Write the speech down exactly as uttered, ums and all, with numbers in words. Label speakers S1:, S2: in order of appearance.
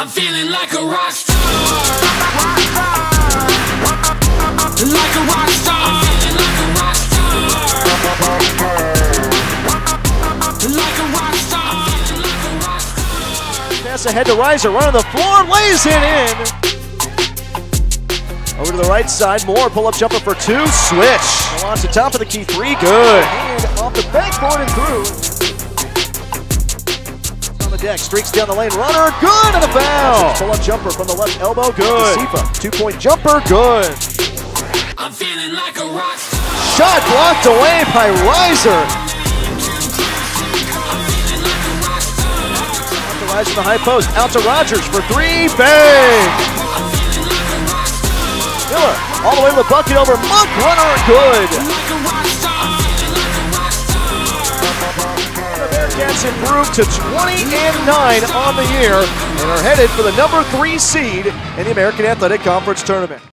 S1: I'm feeling like a rock star. Like a rock star. I'm feeling like a rock star. Like a rock star. Like a rock star.
S2: Pass ahead to Reiser, run on the floor, lays it in. Over to the right side, Moore, pull-up jumper for two, switch. Launch the top of the key, three, good. And off the backboard and through. On the deck, streaks down the lane, runner, good, and a foul. Pull-up jumper from the left elbow, good. Two-point jumper, good.
S1: I'm feeling like a rock star.
S2: Shot blocked away by Reiser. Reiser in the high post, out to Rogers for three, bang! Miller, all the way to the bucket over Monk, runner, good. The Bearcats improved to twenty and nine on the year and are headed for the number three seed in the American Athletic Conference Tournament.